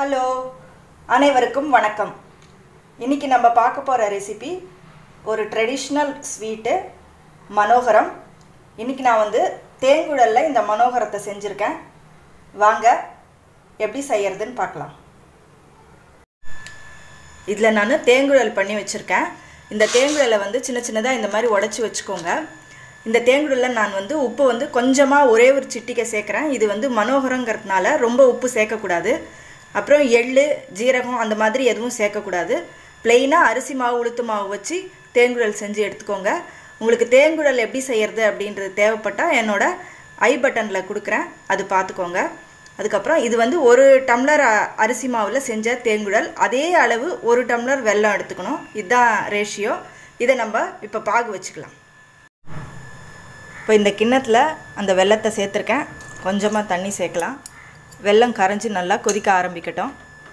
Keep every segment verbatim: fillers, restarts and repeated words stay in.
Hello, அனைவருக்கும் வணக்கம். இன்னைக்கு நம்ம பார்க்க போகிற ரெசிபி ஒரு ட்ரெடிஷ்னல் ஸ்வீட்டு மனோகரம். இன்னைக்கு நான் வந்து தேங்குழலில் இந்த மனோகரத்தை செஞ்சுருக்கேன். வாங்க எப்படி செய்யறதுன்னு பார்க்கலாம். இதில் நான் தேங்குழல் பண்ணி வச்சுருக்கேன். இந்த தேங்குழலை வந்து சின்ன சின்னதாக இந்த மாதிரி உடச்சி வச்சுக்கோங்க. இந்த தேங்குழலில் நான் வந்து உப்பு வந்து கொஞ்சமாக ஒரே ஒரு சிட்டிக்கை சேர்க்குறேன். இது வந்து மனோகரங்கிறதுனால ரொம்ப உப்பு சேர்க்கக்கூடாது. அப்புறம் எள்ளு ஜீரகம் அந்த மாதிரி எதுவும் சேர்க்கக்கூடாது. ப்ளெயினாக அரிசி மாவு உளுத்து மாவு வச்சு தேங்குழல் செஞ்சு எடுத்துக்கோங்க. உங்களுக்கு தேங்குழல் எப்படி செய்கிறது அப்படின்றது தேவைப்பட்டால் என்னோடய ஐ பட்டனில் கொடுக்குறேன், அது பார்த்துக்கோங்க. அதுக்கப்புறம் இது வந்து ஒரு டம்ளர் அரிசி மாவில் செஞ்ச தேங்குழல், அதே அளவு ஒரு டம்ளர் வெல்லம் எடுத்துக்கணும். இதுதான் ரேஷியோ. இதை நம்ம இப்போ பாகு வச்சுக்கலாம். இப்போ இந்த கிண்ணத்தில் அந்த வெல்லத்தை சேர்த்துருக்கேன். கொஞ்சமாக தண்ணி சேர்க்கலாம். வெல்லம் கரைஞ்சி நல்லா கொதிக்க ஆரம்பிக்கட்டும்.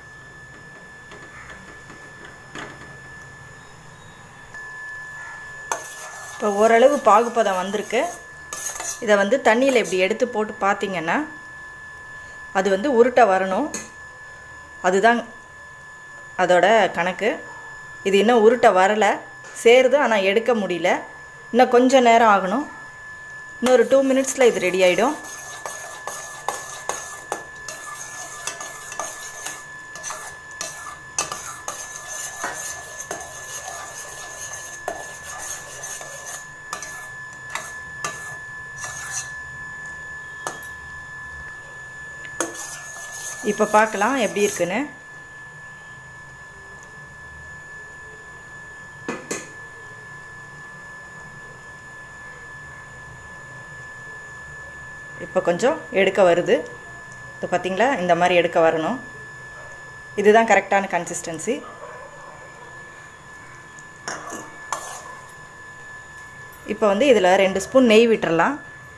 இப்போ ஓரளவு பாகுப்பதம் வந்திருக்கு. இதை வந்து தண்ணியில் இப்படி எடுத்து போட்டு பார்த்தீங்கன்னா அது வந்து உருட்டை வரணும். அதுதான் அதோட கணக்கு. இது இன்னும் உருட்டை வரலை, சேருது, ஆனால் எடுக்க முடியல. இன்னும் கொஞ்சம் நேரம் ஆகணும். இன்னொரு டூ மினிட்ஸில் இது ரெடி ஆகிடும். இப்போ பார்க்கலாம் எப்படி இருக்குன்னு. இப்போ கொஞ்சம் எடுக்க வருது. இப்போ பார்த்தீங்களா, இந்த மாதிரி எடுக்க வரணும். இதுதான் கரெக்டான கன்சிஸ்டன்சி. இப்போ வந்து இதில் ரெண்டு ஸ்பூன் நெய் விட்டுறலாம்.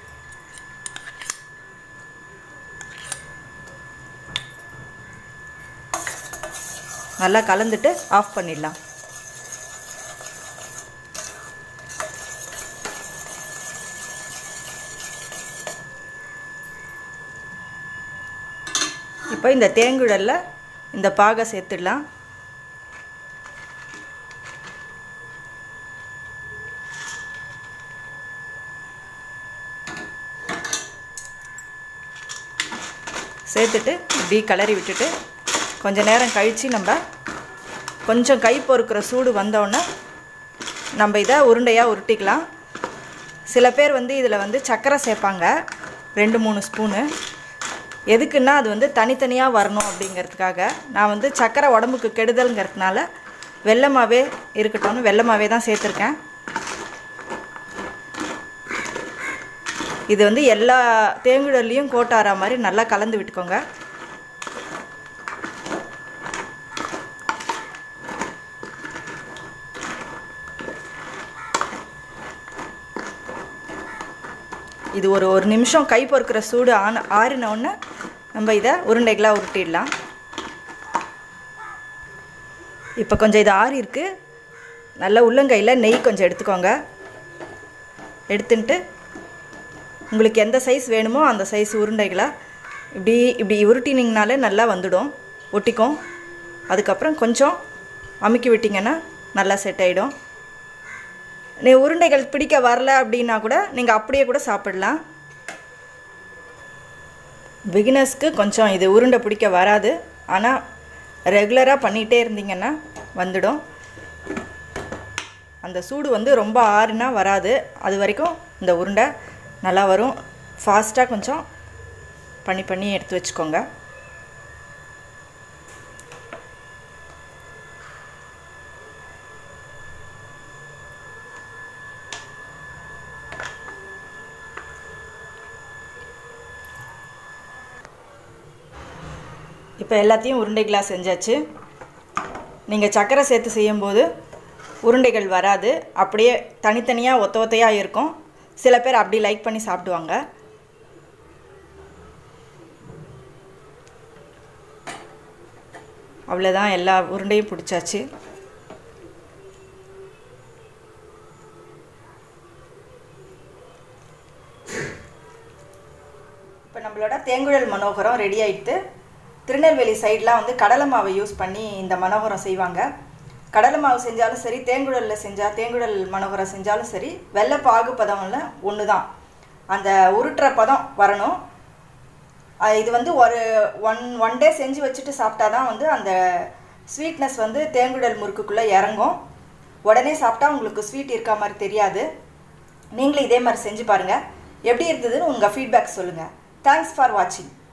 நல்லா கலந்துட்டு ஆஃப் பண்ணிடலாம். இப்போ இந்த தேங்குழலில் இந்த பாகை சேர்த்துடலாம். சேர்த்துட்டு இப்படி கிளறி விட்டுட்டு கொஞ்ச நேரம் கழித்து நம்ம கொஞ்சம் கை பொறுக்கிற சூடு வந்தோடனே நம்ம இதை உருண்டையாக உருட்டிக்கலாம். சில பேர் வந்து இதில் வந்து சர்க்கரை சேர்ப்பாங்க, ரெண்டு மூணு ஸ்பூனு. எதுக்குன்னா அது வந்து தனித்தனியாக வரணும் அப்படிங்கிறதுக்காக. நான் வந்து சர்க்கரை உடம்புக்கு கெடுதல்ங்கிறதுனால வெல்லமாகவே இருக்கட்டும்னு வெல்லமாகவே தான் சேர்த்துருக்கேன். இது வந்து எல்லா தேங்குழல்லையும் கோட்டாரா மாதிரி நல்லா கலந்து விட்டுக்கோங்க. இது ஒரு ஒரு நிமிஷம் கை பொறுக்கிற சூடு ஆன ஆறினோடனே நம்ம இதை உருண்டைகளாக உருட்டிடலாம். இப்போ கொஞ்சம் இது ஆறி இருக்குது. நல்லா உள்ளங்கையில் நெய் கொஞ்சம் எடுத்துக்கோங்க. எடுத்துட்டு உங்களுக்கு எந்த சைஸ் வேணுமோ அந்த சைஸ் உருண்டைகளாக இப்படி இப்படி உருட்டினிங்கனாலே நல்லா வந்துடும், ஒட்டிக்கும். அதுக்கப்புறம் கொஞ்சம் அமுக்கி விட்டிங்கன்னா நல்லா செட் ஆகிடும். நீ உருண்டைகள் பிடிக்க வரல அப்படின்னா கூட நீங்கள் அப்படியே கூட சாப்பிடலாம். பிகினர்ஸ்க்கு கொஞ்சம் இது உருண்டை பிடிக்க வராது, ஆனால் ரெகுலராக பண்ணிகிட்டே இருந்தீங்கன்னா வந்துடும். அந்த சூடு வந்து ரொம்ப ஆறுனா வராது, அது வரைக்கும் இந்த உருண்டை நல்லா வரும். ஃபாஸ்ட்டாக கொஞ்சம் பண்ணி பண்ணி எடுத்து வச்சுக்கோங்க. இப்போ எல்லாத்தையும் உருண்டைகளாக செஞ்சாச்சு. நீங்கள் சர்க்கரை சேர்த்து செய்யும்போது உருண்டைகள் வராது, அப்படியே தனித்தனியாக ஒத்த ஒத்தையாக இருக்கும். சில பேர் அப்படி லைக் பண்ணி சாப்பிடுவாங்க. அவ்வளோதான், எல்லா உருண்டையும் பிடிச்சாச்சு. இப்போ நம்மளோட தேங்குழல் மனோகரம் ரெடி ஆயிடுத்து. திருநெல்வேலி சைட்லாம் வந்து கடலை மாவை யூஸ் பண்ணி இந்த மனோகரம் செய்வாங்க. கடலை மாவு செஞ்சாலும் சரி, தேங்குழலில் செஞ்சால் தேங்குழல் மனோகரம் செஞ்சாலும் சரி, வெள்ளை பாகு பதம்ல ஒன்று தான். அந்த உருட்டுற பதம் வரணும். இது வந்து ஒரு ஒன் ஒன் டே செஞ்சு வச்சுட்டு சாப்பிட்டா தான் வந்து அந்த ஸ்வீட்னஸ் வந்து தேங்குழல் முறுக்குக்குள்ளே இறங்கும். உடனே சாப்பிட்டா உங்களுக்கு ஸ்வீட் இருக்க மாதிரி தெரியாது. நீங்களும் இதே மாதிரி செஞ்சு பாருங்கள். எப்படி இருந்ததுன்னு உங்கள் ஃபீட்பேக் சொல்லுங்கள். தேங்க்ஸ் ஃபார் வாட்சிங்.